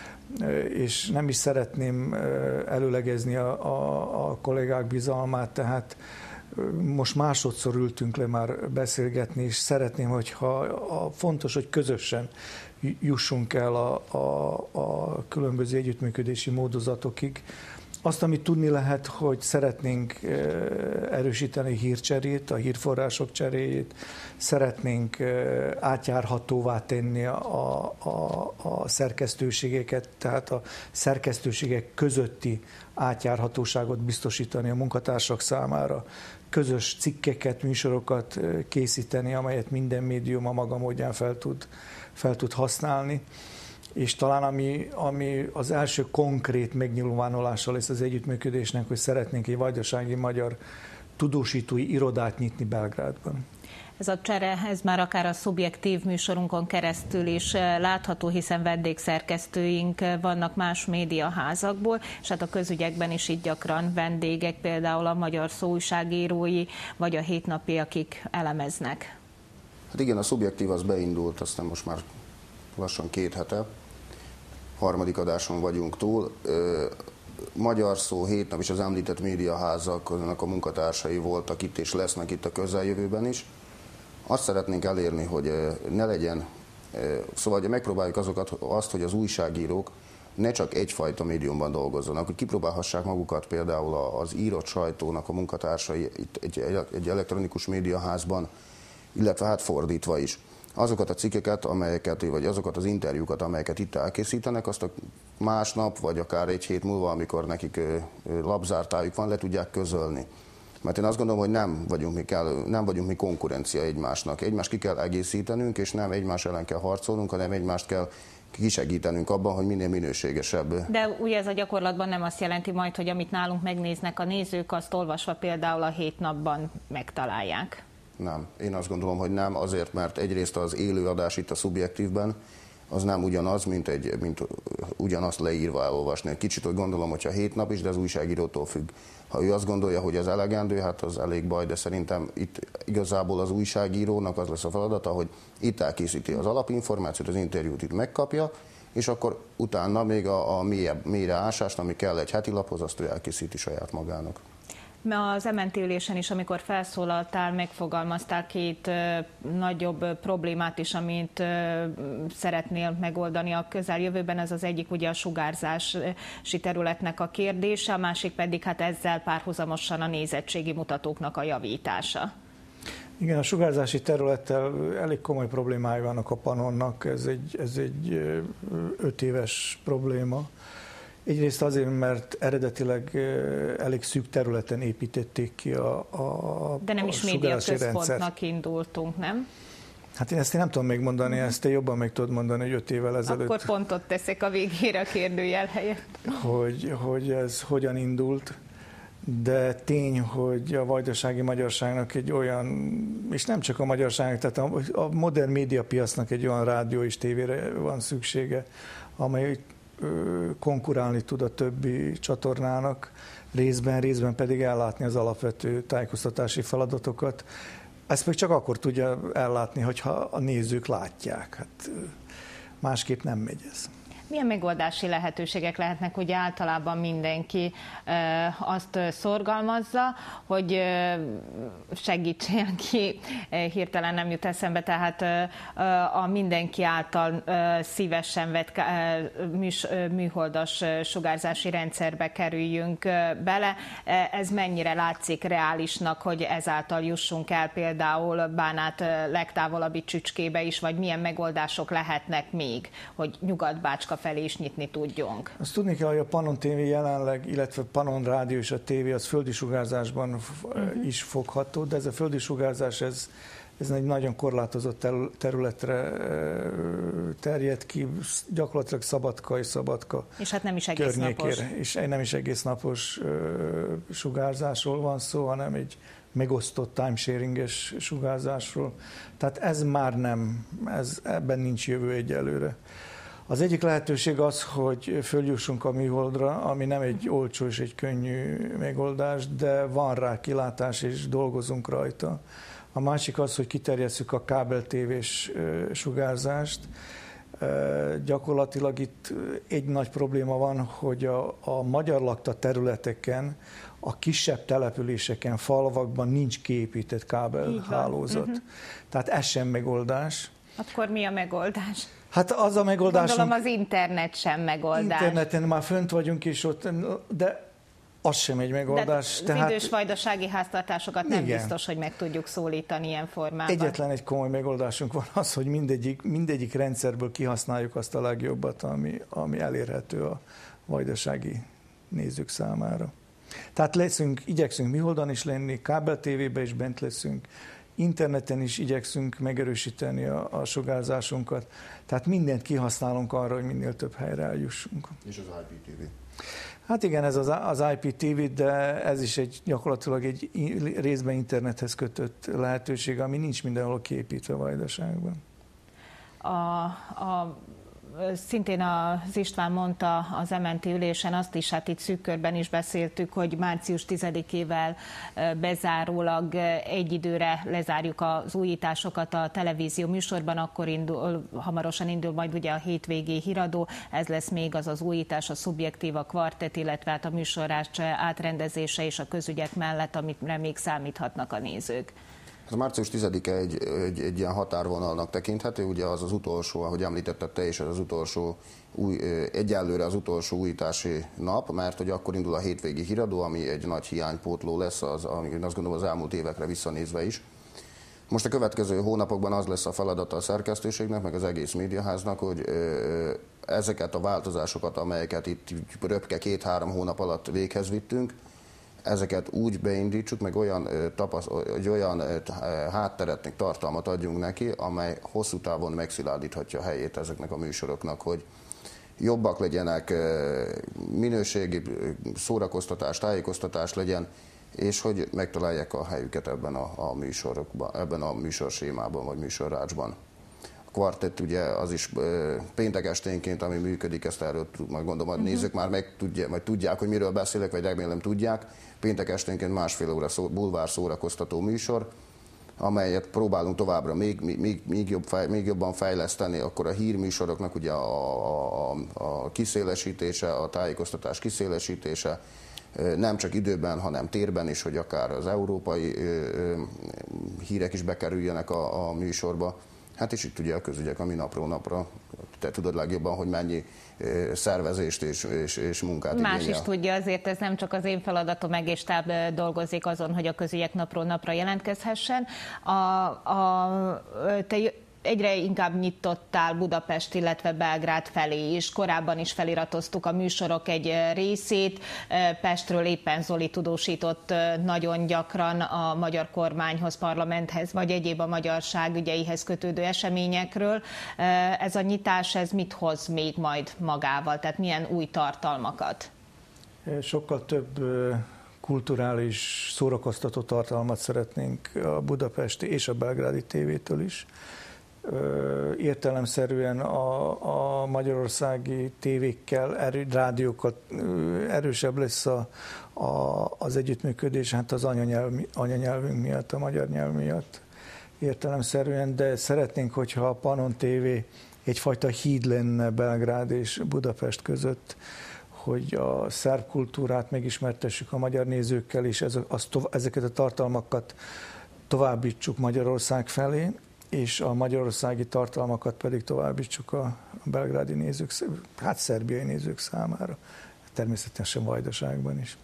és nem is szeretném előlegezni a, a, a kollégák bizalmát, tehát most másodszor ültünk le már beszélgetni, és szeretném, hogyha a, fontos, hogy közösen jussunk el a, a, a különböző együttműködési módozatokig. Azt, amit tudni lehet, hogy szeretnénk erősíteni a hírcserét, a hírforrások cseréjét, szeretnénk átjárhatóvá tenni a, a, a szerkesztőségeket, tehát a szerkesztőségek közötti átjárhatóságot biztosítani a munkatársak számára, közös cikkeket, műsorokat készíteni, amelyet minden médium a maga módján fel tud, fel tud használni. És talán ami, ami az első konkrét megnyilvánulása lesz az együttműködésnek, hogy szeretnénk egy vajdasági magyar tudósítói irodát nyitni Belgrádban. Ez a csere, ez már akár a szubjektív műsorunkon keresztül is látható, hiszen vendégszerkesztőink vannak más médiaházakból, és hát a közügyekben is itt gyakran vendégek, például a Magyar Szó újságírói, vagy a Hétnapi, akik elemeznek. Hát igen, a szubjektív az beindult, aztán most már lassan két hete, harmadik adáson vagyunk túl. Magyar Szó, Hétnap és az említett médiaházaknak a munkatársai voltak itt és lesznek itt a közeljövőben is. Azt szeretnénk elérni, hogy ne legyen, szóval hogy megpróbáljuk azokat, azt, hogy az újságírók ne csak egyfajta médiumban dolgozzanak, hogy kipróbálhassák magukat például az írott sajtónak a munkatársai itt egy, egy elektronikus médiaházban, illetve hát fordítva is. Azokat a cikkeket, amelyeket, vagy azokat az interjúkat, amelyeket itt elkészítenek, azt a másnap, vagy akár egy hét múlva, amikor nekik labzártájuk van, le tudják közölni. Mert én azt gondolom, hogy nem vagyunk mi, kell, nem vagyunk mi konkurencia egymásnak. Egymást ki kell egészítenünk, és nem egymás ellen kell harcolnunk, hanem egymást kell kisegítenünk abban, hogy minél minőségesebb. De ugye ez a gyakorlatban nem azt jelenti majd, hogy amit nálunk megnéznek a nézők, azt olvasva például a Hétnapban megtalálják. Nem. Én azt gondolom, hogy nem, azért, mert egyrészt az élőadás itt a szubjektívben, az nem ugyanaz, mint, egy, mint ugyanazt leírva elolvasni. Kicsit, hogy gondolom, hogyha Hétnap is, de az újságírótól függ. Ha ő azt gondolja, hogy ez elegendő, hát az elég baj, de szerintem itt igazából az újságírónak az lesz a feladata, hogy itt elkészíti az alapinformációt, az interjút itt megkapja, és akkor utána még a, a mélyebb, mélyre ásást, ami kell egy heti laphoz, azt ő elkészíti saját magának. Az em en té ülésen is, amikor felszólaltál, megfogalmaztál két ö, nagyobb problémát is, amit ö, szeretnél megoldani a közeljövőben. Ez az egyik ugye a sugárzási területnek a kérdése, a másik pedig hát ezzel párhuzamosan a nézettségi mutatóknak a javítása. Igen, a sugárzási területtel elég komoly problémái vannak a Panonnak, ez egy, ez egy öt éves probléma. Egyrészt azért, mert eredetileg elég szűk területen építették ki a, a De nem is médiaközpontnak indultunk, nem? Hát én ezt én nem tudom még mondani, ezt te jobban meg tudod mondani, hogy öt évvel ezelőtt. Akkor pontot teszek a végére a kérdőjel helyett. Hogy, hogy ez hogyan indult, de tény, hogy a vajdasági magyarságnak egy olyan, és nem csak a magyarságnak, tehát a, a modern médiapiacnak egy olyan rádió és tévére van szüksége, amely konkurálni tud a többi csatornának, részben, részben pedig ellátni az alapvető tájékoztatási feladatokat. Ezt még csak akkor tudja ellátni, hogyha a nézők látják. Hát másképp nem megy ez. Milyen megoldási lehetőségek lehetnek, hogy általában mindenki azt szorgalmazza, hogy segítsen ki, hirtelen nem jut eszembe, tehát a mindenki által szívesen vett műholdas sugárzási rendszerbe kerüljünk bele. Ez mennyire látszik reálisnak, hogy ezáltal jussunk el például Bánát legtávolabbi Csücskébe is, vagy milyen megoldások lehetnek még, hogy Nyugat-Bácska felé is nyitni tudjunk? Azt tudni kell, hogy a Panon té vé jelenleg, illetve Panon Rádió és a tévé az földi sugárzásban uh-huh. is fogható, de ez a földi sugárzás, ez, ez egy nagyon korlátozott területre terjed ki, gyakorlatilag Szabadka és Szabadka és hát nem is egész napos. És nem is egész napos sugárzásról van szó, hanem egy megosztott timesharinges sugárzásról. Tehát ez már nem, ez, ebben nincs jövő egyelőre. Az egyik lehetőség az, hogy följussunk a műholdra, ami nem egy olcsó és egy könnyű megoldás, de van rá kilátás és dolgozunk rajta. A másik az, hogy kiterjesszük a kábeltévés sugárzást. Gyakorlatilag itt egy nagy probléma van, hogy a, a magyar lakta területeken, a kisebb településeken, falvakban nincs kiépített kábelhálózat. Uh-huh. Tehát ez sem megoldás. Akkor mi a megoldás? Hát az a megoldás. Gondolom az internet sem megoldás. Interneten már fönt vagyunk, és ott, de az sem egy megoldás. De az tehát, idős vajdasági háztartásokat nem igen. biztos, hogy meg tudjuk szólítani ilyen formában. Egyetlen egy komoly megoldásunk van az, hogy mindegyik, mindegyik rendszerből kihasználjuk azt a legjobbat, ami, ami elérhető a vajdasági nézők számára. Tehát leszünk, igyekszünk műholdan is lenni, kábel-tévében is bent leszünk, interneten is igyekszünk megerősíteni a, a sugárzásunkat. Tehát mindent kihasználunk arra, hogy minél több helyre eljussunk. És az i pé té vé. Hát igen, ez az, az i pé té vé, de ez is egy gyakorlatilag egy részben internethez kötött lehetőség, ami nincs mindenhol kiépítve Vajdaságban. A, a, szintén az István mondta az em en té ülésen azt is, hát itt szűk körben is beszéltük, hogy március tizedikével bezárólag egy időre lezárjuk az újításokat a televízió műsorban, akkor indul, hamarosan indul majd ugye a hétvégi híradó, ez lesz még az az újítás, a Szubjektív, a Kvartett, illetve hát a műsorás átrendezése és a közügyek mellett, amire még számíthatnak a nézők. A március tizedike egy, egy, egy ilyen határvonalnak tekinthető, ugye az az utolsó, ahogy említetted te is, az, az utolsó, új, egyelőre az utolsó újítási nap, mert hogy akkor indul a hétvégi híradó, ami egy nagy hiánypótló lesz, az, ami azt gondolom az elmúlt évekre visszanézve is. Most a következő hónapokban az lesz a feladata a szerkesztőségnek, meg az egész médiaháznak, hogy ezeket a változásosokat, amelyeket itt röpke két-három hónap alatt véghez vittünk, ezeket úgy beindítsuk, meg olyan, tapasz, olyan hátteret, meg tartalmat adjunk neki, amely hosszú távon megszilárdíthatja a helyét ezeknek a műsoroknak, hogy jobbak legyenek, minőségi szórakoztatás, tájékoztatás legyen, és hogy megtalálják a helyüket ebben a, a műsorokban, ebben a műsorsémában vagy műsorrácsban. A Kvartett ugye az is péntek esténként, ami működik, ezt erről majd gondolom, hogy nézők már meg tudják, majd tudják, hogy miről beszélek, vagy remélem tudják. Péntek esténként másfél óra szó, bulvár szórakoztató műsor, amelyet próbálunk továbbra még, még, még, jobb, még jobban fejleszteni, akkor a hírműsoroknak ugye a, a, a kiszélesítése, a tájékoztatás kiszélesítése, nem csak időben, hanem térben is, hogy akár az európai hírek is bekerüljenek a, a műsorba. Hát és itt ugye a közügyek, ami napról napra, te tudod legjobban, hogy mennyi szervezést és, és, és munkát Más igényel. is tudja, azért ez nem csak az én feladatom, egész stáb dolgozik azon, hogy a közügyek napról napra jelentkezhessen. A, a, te egyre inkább nyitottál Budapest, illetve Belgrád felé is. Korábban is feliratoztuk a műsorok egy részét. Pestről éppen Zoli tudósított nagyon gyakran a magyar kormányhoz, parlamenthez, vagy egyéb a magyarság ügyeihez kötődő eseményekről. Ez a nyitás, ez mit hoz még majd magával? Tehát milyen új tartalmakat? Sokkal több kulturális, szórakoztató tartalmat szeretnénk a budapesti és a belgrádi tévétől is. Értelemszerűen a, a magyarországi tévékkel, erő, rádiókat erősebb lesz a, a, az együttműködés, hát az anyanyelv, anyanyelvünk miatt, a magyar nyelv miatt értelemszerűen, de szeretnénk, hogyha a Pannon té vé egyfajta híd lenne Belgrád és Budapest között, hogy a szerb kultúrát megismertessük a magyar nézőkkel, és ez, az, ezeket a tartalmakat továbbítsuk Magyarország felé, és a magyarországi tartalmakat pedig továbbítsuk a belgrádi nézők, hát szerbiai nézők számára, természetesen Vajdaságban is.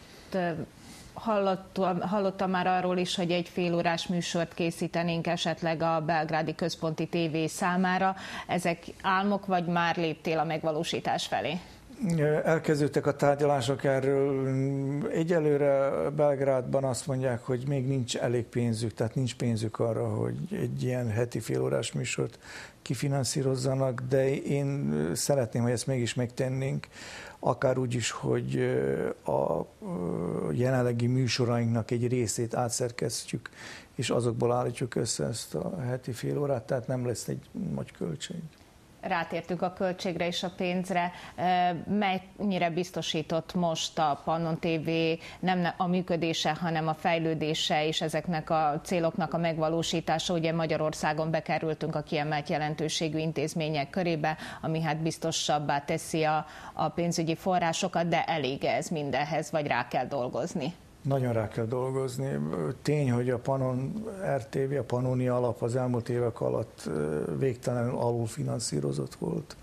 Hallottam, hallottam már arról is, hogy egy félórás műsort készítenénk esetleg a belgrádi központi tévé számára. Ezek álmok, vagy már léptél a megvalósítás felé? Elkezdődtek a tárgyalások erről. Egyelőre Belgrádban azt mondják, hogy még nincs elég pénzük, tehát nincs pénzük arra, hogy egy ilyen heti félórás műsort kifinanszírozzanak, de én szeretném, hogy ezt mégis megtennénk, akár úgy is, hogy a jelenlegi műsorainknak egy részét átszerkesztjük, és azokból állítjuk össze ezt a heti félórát, tehát nem lesz egy nagy költség. Rátértünk a költségre és a pénzre. Mennyire biztosított most a Pannon té vé nem a működése, hanem a fejlődése és ezeknek a céloknak a megvalósítása? Ugye Magyarországon bekerültünk a kiemelt jelentőségű intézmények körébe, ami hát biztosabbá teszi a, a pénzügyi forrásokat, de elég ez mindenhez, vagy rá kell dolgozni? Nagyon rá kell dolgozni. Tény, hogy a Pannon er té vé, a Pannoni Alap az elmúlt évek alatt végtelenül alulfinanszírozott volt.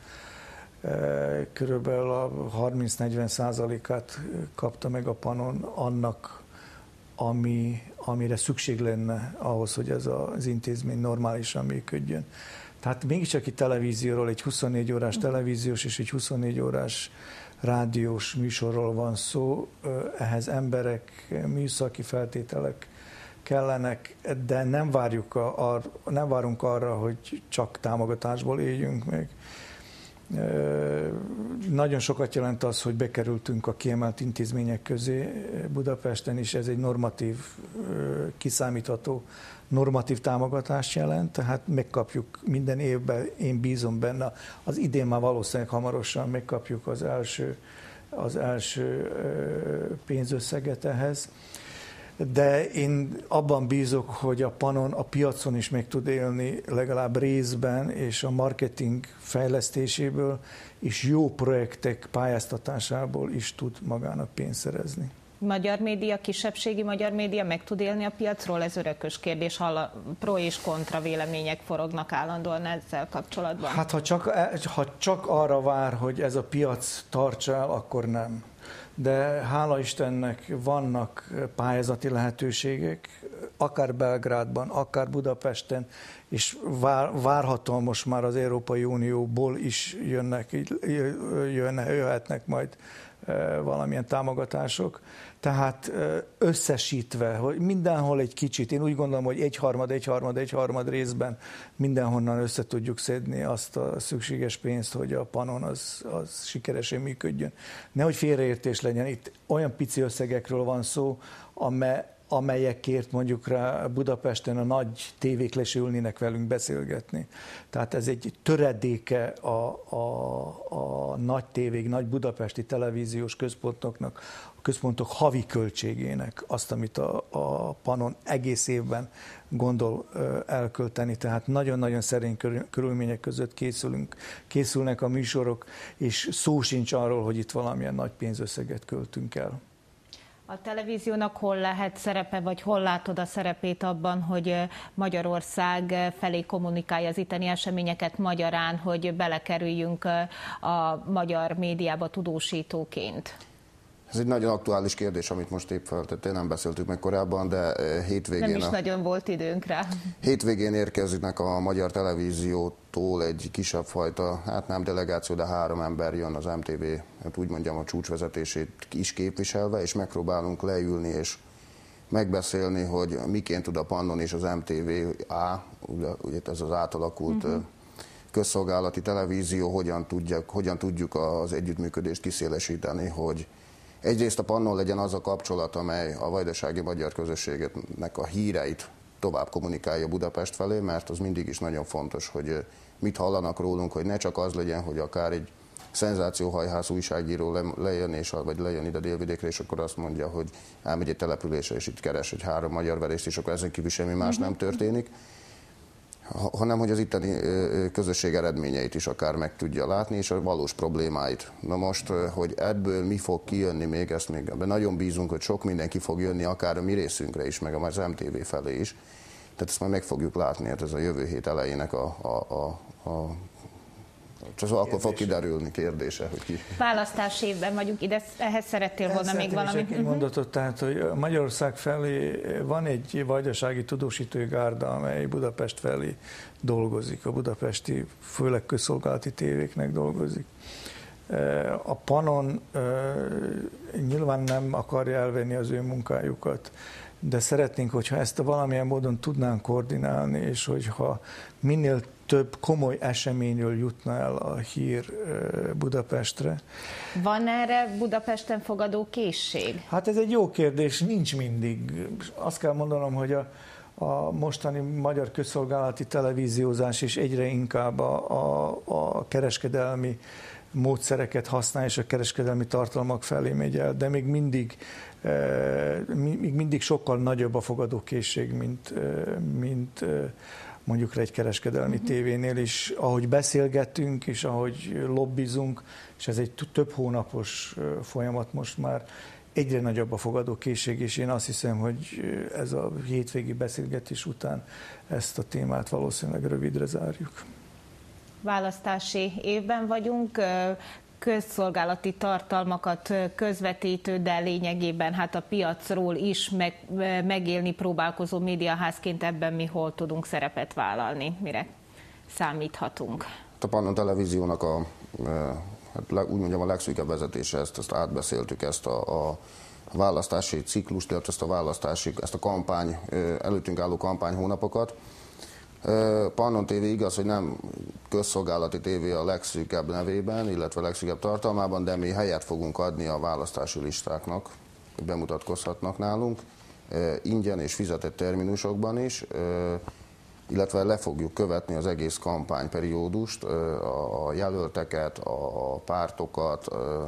Körülbelül a harminc-negyven százalékát kapta meg a Pannon annak, ami, amire szükség lenne ahhoz, hogy ez az intézmény normálisan működjön. Tehát mégiscsak egy televízióról, egy huszonnégy órás televíziós és egy huszonnégy órás rádiós műsorról van szó, ehhez emberek, műszaki feltételek kellenek, de nem, várjuk a, a, nem várunk arra, hogy csak támogatásból éljünk meg. Nagyon sokat jelent az, hogy bekerültünk a kiemelt intézmények közé Budapesten, és ez egy normatív, kiszámítható normatív támogatást jelent, tehát megkapjuk minden évben, én bízom benne, az idén már valószínűleg hamarosan megkapjuk az első, az első pénzösszeget ehhez. De én abban bízok, hogy a Panon a piacon is meg tud élni legalább részben, és a marketing fejlesztéséből és jó projektek pályáztatásából is tud magának pénzt szerezni. Magyar média, kisebbségi magyar média meg tud élni a piacról? Ez örökös kérdés, hall, pro és kontra vélemények forognak állandóan ezzel kapcsolatban. Hát ha csak, ha csak arra vár, hogy ez a piac tartsa el, akkor nem. De hála Istennek vannak pályázati lehetőségek, akár Belgrádban, akár Budapesten, és vár, várhatóan most már az Európai Unióból is jönnek, jönne, jöhetnek majd valamilyen támogatások. Tehát összesítve, hogy mindenhol egy kicsit, én úgy gondolom, hogy egyharmad, egyharmad, egyharmad részben mindenhonnan össze tudjuk szedni azt a szükséges pénzt, hogy a Panon az, az sikeresen működjön. Nehogy félreértés legyen, itt olyan pici összegekről van szó, amely, amelyekért mondjuk rá Budapesten a nagy tévék lesülnének velünk beszélgetni. Tehát ez egy töredéke a, a, a nagy tévék, nagy budapesti televíziós központoknak, a központok havi költségének, azt, amit a, a Panon egész évben gondol elkölteni. Tehát nagyon-nagyon szerény körülmények között készülünk, készülnek a műsorok, és szó sincs arról, hogy itt valamilyen nagy pénzösszeget költünk el. A televíziónak hol lehet szerepe, vagy hol látod a szerepét abban, hogy Magyarország felé kommunikálja az itteni eseményeket magyarán, hogy belekerüljünk a magyar médiába tudósítóként? Ez egy nagyon aktuális kérdés, amit most épp feltettél, nem beszéltük meg korábban, de hétvégén... Nem is a, nagyon volt időnk rá. Hétvégén érkeznek a magyar televíziótól egy kisebb fajta, hát nem delegáció, de három ember jön az em té vé, hát úgy mondjam, a csúcsvezetését is képviselve, és megpróbálunk leülni és megbeszélni, hogy miként tud a Pannon és az em té vé á, ugye, ugye ez az átalakult uh-huh. közszolgálati televízió, hogyan, tudják, hogyan tudjuk az együttműködést kiszélesíteni, hogy egyrészt a Pannon legyen az a kapcsolat, amely a vajdasági magyar közösségnek a híreit tovább kommunikálja Budapest felé, mert az mindig is nagyon fontos, hogy mit hallanak rólunk, hogy ne csak az legyen, hogy akár egy szenzációhajhász újságíró lejön, és, vagy lejön ide Délvidékre, és akkor azt mondja, hogy elmegy egy településre, és itt keres egy három magyar verést, és akkor ezen kívül semmi más nem történik, hanem hogy az itteni közösség eredményeit is akár meg tudja látni, és a valós problémáit. Na most, hogy ebből mi fog kijönni még, ezt még ebben nagyon bízunk, hogy sok mindenki fog jönni, akár a mi részünkre is, meg az em té vé felé is. Tehát ezt majd meg fogjuk látni, hát ez a jövő hét elejének a, a, a, a csak akkor fog kiderülni kérdése, hogy ki. Választás évben vagyunk, ide, ehhez szerettél volna még valamit? Egy mondatot, tehát, hogy Magyarország felé van egy vajdasági tudósítói gárda, amely Budapest felé dolgozik, a budapesti, főleg közszolgálati tévéknek dolgozik. A Panon nyilván nem akarja elvenni az ő munkájukat, de szeretnénk, hogyha ezt a valamilyen módon tudnánk koordinálni, és hogyha minél több komoly eseményről jutna el a hír Budapestre. Van erre Budapesten fogadó készség? Hát ez egy jó kérdés, nincs mindig. Azt kell mondanom, hogy a, a mostani magyar közszolgálati televíziózás is egyre inkább a, a, a kereskedelmi módszereket használ, és a kereskedelmi tartalmak felé megy el, de még mindig, még mindig sokkal nagyobb a fogadókészség, mint, mint mondjuk egy kereskedelmi uh-huh. tévénél is, ahogy beszélgetünk, és ahogy lobbizunk, és ez egy több hónapos folyamat most már, egyre nagyobb a fogadókészség, és én azt hiszem, hogy ez a hétvégi beszélgetés után ezt a témát valószínűleg rövidre zárjuk. Választási évben vagyunk, közszolgálati tartalmakat közvetítő, de lényegében hát a piacról is meg, megélni próbálkozó médiaházként ebben mi hol tudunk szerepet vállalni, mire számíthatunk? A Pannon televíziónak a, hát úgy mondjam, a legszűkebb vezetése, ezt, ezt átbeszéltük, ezt a, a választási ciklust, illetve ezt a választási, ezt a kampány, előttünk álló kampány hónapokat. Pannon té vé igaz, hogy nem közszolgálati tévé a legszűkebb nevében, illetve legszűkebb tartalmában, de mi helyet fogunk adni a választási listáknak, hogy bemutatkozhatnak nálunk, ingyen és fizetett terminusokban is, illetve le fogjuk követni az egész kampányperiódust, a jelölteket, a pártokat,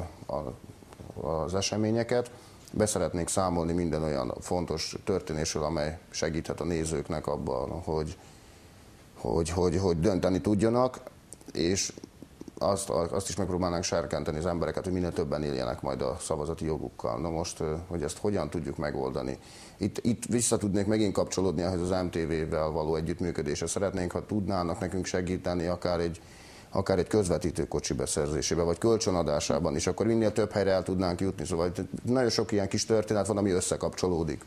az eseményeket. Be szeretnénk számolni minden olyan fontos történésről, amely segíthet a nézőknek abban, hogy, hogy, hogy, hogy dönteni tudjanak, és azt, azt is megpróbálnánk serkenteni az embereket, hogy minél többen éljenek majd a szavazati jogukkal. Na most, hogy ezt hogyan tudjuk megoldani. Itt, itt vissza tudnék megint kapcsolódni ahhoz az em té vé-vel való együttműködésre. Szeretnénk, ha tudnának nekünk segíteni akár egy, akár egy közvetítő kocsi beszerzésében, vagy kölcsönadásában is, akkor minél több helyre el tudnánk jutni. Szóval nagyon sok ilyen kis történet van, ami összekapcsolódik.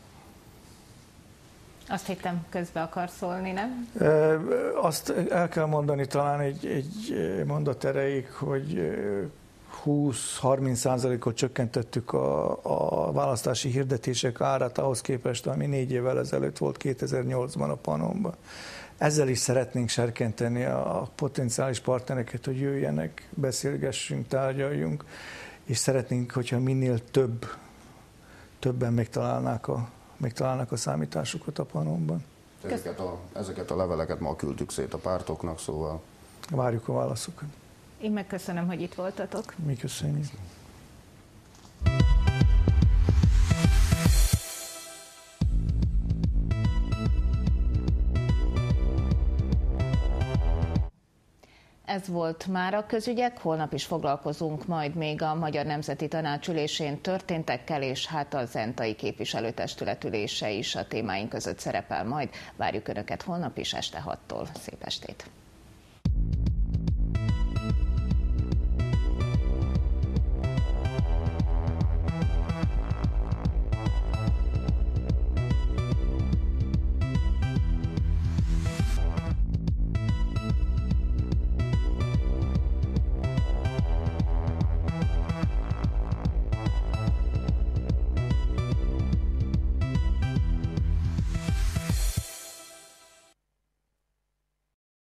Azt hittem, közbe akar szólni, nem? Azt el kell mondani talán egy, egy mondat erejéig, hogy húsz-harminc százalékot csökkentettük a, a választási hirdetések árát ahhoz képest, ami négy évvel ezelőtt volt kétezer-nyolcban a Pannonban. Ezzel is szeretnénk serkenteni a potenciális partnereket, hogy jöjjenek, beszélgessünk, tárgyaljunk, és szeretnénk, hogyha minél több, többen megtalálnák a, megtalálnák a számításukat a Pannonban. Ezeket a, ezeket a leveleket ma küldtük szét a pártoknak, szóval... Várjuk a válaszokat. Én megköszönöm, hogy itt voltatok. Mi köszönjük. Ez volt már a közügyek, holnap is foglalkozunk majd még a Magyar Nemzeti Tanács ülésén történtekkel, és hát a zentai képviselőtestület ülése is a témáink között szerepel majd. Várjuk Önöket holnap is este hattól. Szép estét!